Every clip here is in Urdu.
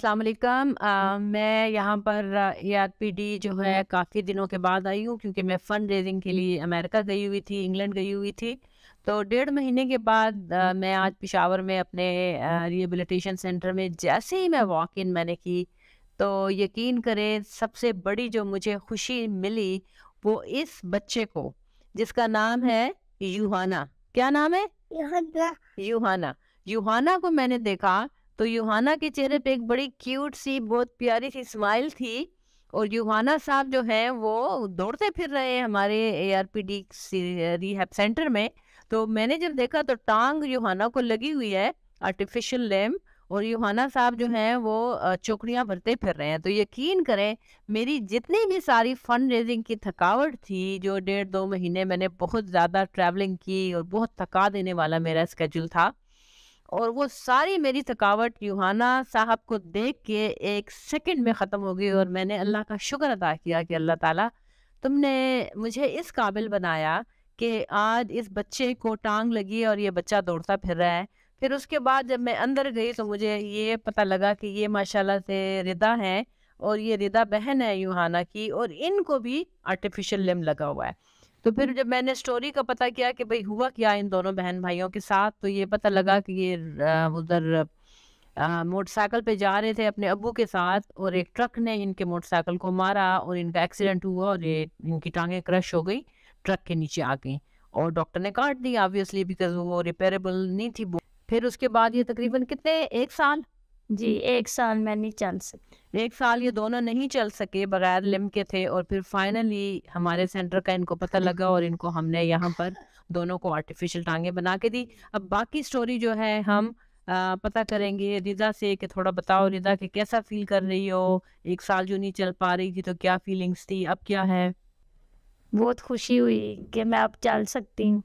السلام علیکم۔ میں یہاں پر ARPD جو ہے کافی دنوں کے بعد آئی ہوں، کیونکہ میں فنڈ ریزنگ کے لیے امریکہ گئی ہوئی تھی، انگلینڈ گئی ہوئی تھی۔ تو 1.5 مہینے کے بعد میں آج پشاور میں اپنے ریہیبلیٹیشن سینٹر میں جیسے ہی میں واک ان میں نے کی، تو یقین کریں سب سے بڑی جو مجھے خوشی ملی وہ اس بچے کو، جس کا نام ہے یوہانا۔ کیا نام ہے؟ یوہانا۔ یوہانا کو میں نے دیکھا تو یوہانا کے چہرے پہ ایک بڑی کیوٹ سی بہت پیاری سی اسمائل تھی، اور یوہانا صاحب جو ہیں وہ دوڑتے پھر رہے ہیں ہمارے ARPD ریہیب سینٹر میں۔ تو میں نے جب دیکھا تو ٹانگ یوہانا کو لگی ہوئی ہے، آرٹیفیشل لیم، اور یوہانا صاحب جو ہیں وہ چوکڑیاں بھرتے پھر رہے ہیں۔ تو یقین کریں میری جتنی بھی ساری فنڈ ریزنگ کی تھکاوٹ تھی، جو 1.5-2 مہینے میں نے بہت زیادہ ٹریولنگ کی اور بہت تھکا دینے والا میرا اسکیجول تھا، اور وہ ساری میری تھکاوٹ یوہانا صاحب کو دیکھ کے ایک سیکنڈ میں ختم ہو گئی۔ اور میں نے اللہ کا شکر ادا کیا کہ اللہ تعالیٰ تم نے مجھے اس قابل بنایا کہ آج اس بچے کو ٹانگ لگی اور یہ بچہ دوڑتا پھر رہا ہے۔ پھر اس کے بعد جب میں اندر گئی تو مجھے یہ پتہ لگا کہ یہ ماشاءاللہ سے ردا ہیں، اور یہ ردا بہن ہے یوہانا کی، اور ان کو بھی آرٹیفیشل لم لگا ہوا ہے۔ تو پھر جب میں نے سٹوری کا پتہ کیا کہ بھئی ہوا کیا ان دونوں بہن بھائیوں کے ساتھ، تو یہ پتہ لگا کہ یہ ادھر موٹر سائیکل پہ جا رہے تھے اپنے ابو کے ساتھ، اور ایک ٹرک نے ان کے موٹر سائیکل کو مارا اور ان کا ایکسیڈنٹ ہوا، اور یہ ان کی ٹانگیں کرش ہو گئی، ٹرک کے نیچے آ گئی، اور ڈاکٹر نے کاٹ دی آبویسلی بیکاز وہ ریپیریبل نہیں تھی۔ پھر اس کے بعد یہ تقریباً کتنے 1 سال؟ جی 1 سال میں نہیں چل سکتی۔ 1 سال یہ دونوں نہیں چل سکے، بغیر لم کے تھے، اور پھر فائنلی ہمارے سینٹر کا ان کو پتہ لگا، اور ان کو ہم نے یہاں پر دونوں کو آرٹیفیشل ٹانگیں بنا کے دی۔ اب باقی سٹوری جو ہے ہم پتہ کریں گے رضا سے کہ تھوڑا بتاؤ رضا کہ کیسا فیل کر رہی ہو، 1 سال جو نہیں چل پا رہی تھی تو کیا فیلنگز تھی، اب کیا ہے؟ بہت خوشی ہوئی کہ میں اب چل سکتی ہوں۔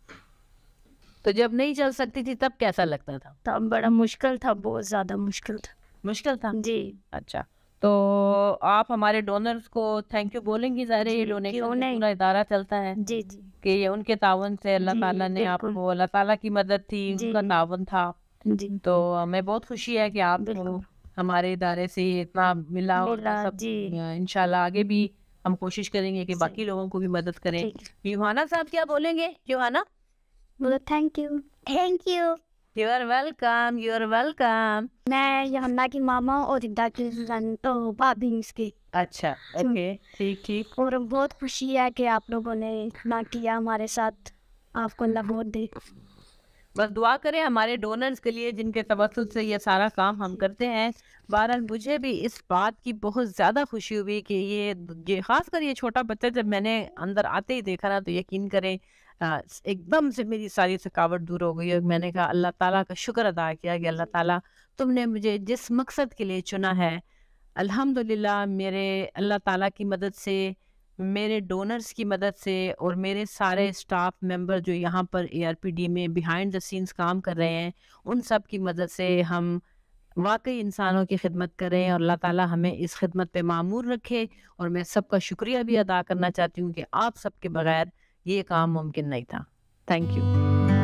تو جب نہیں چل سکتی تھی تب کیسا لگتا تھا؟ تب بڑا مشکل تھا، بہت زیادہ مشکل تھا۔ مشکل تھا؟ جی اچھا، تو آپ ہمارے ڈونرز کو تھینک یو بولیں گی؟ ظاہر ہے یہ ڈونیشن سے پورا ادارہ چلتا ہے، جی جی کہ یہ ان کے تعاون سے اللہ جی، تعالیٰ نے آپ بالکل۔ کو، اللہ تعالیٰ کی مدد تھی، ان جی کا تعاون تھا۔ جی تو ہمیں بہت خوشی ہے کہ آپ کو بالکل ہمارے ادارے سے اتنا ملا، اور ملا، سب جی انشاءاللہ آگے بھی ہم کوشش کریں گے کہ باقی صحیح، لوگوں کو بھی مدد کریں۔ ٹھیک ہے۔ یوہانا صاحب کیا بولیں گے؟ یوہانا، بولو thank you. Thank you. You are welcome, you are welcome. میں یوہانا کی ماما اور ردا کی بھابھی اس کی۔ اچھا، اوکے، ٹھیک ٹھیک۔ اور بہت خوشی ہے کہ آپ لوگوں نے اتنا کیا ہمارے ساتھ، آپ کو اللہ بہت دے۔ بس دعا کریں ہمارے ڈونرز کے لیے جن کے توسط سے یہ سارا کام ہم کرتے ہیں۔ بہرحال مجھے بھی اس بات کی بہت زیادہ خوشی ہوئی کہ یہ خاص کر یہ چھوٹا بچہ جب میں نے اندر آتے ہی دیکھا نا، تو یقین کریں ایک دم سے میری ساری تھکاوٹ دور ہو گئی، اور میں نے کہا اللہ تعالیٰ کا شکر ادا کیا کہ اللہ تعالیٰ تم نے مجھے جس مقصد کے لیے چنا ہے، الحمدللہ میرے اللہ تعالیٰ کی مدد سے، میرے ڈونرز کی مدد سے، اور میرے سارے اسٹاف ممبر جو یہاں پر ARPD میں بیہائنڈ دا سینس کام کر رہے ہیں، ان سب کی مدد سے ہم واقعی انسانوں کی خدمت کریں، اور اللہ تعالیٰ ہمیں اس خدمت پہ معمور رکھے۔ اور میں سب کا شکریہ بھی ادا کرنا چاہتی ہوں کہ آپ سب کے بغیر یہ کام ممکن نہیں تھا۔ Thank you.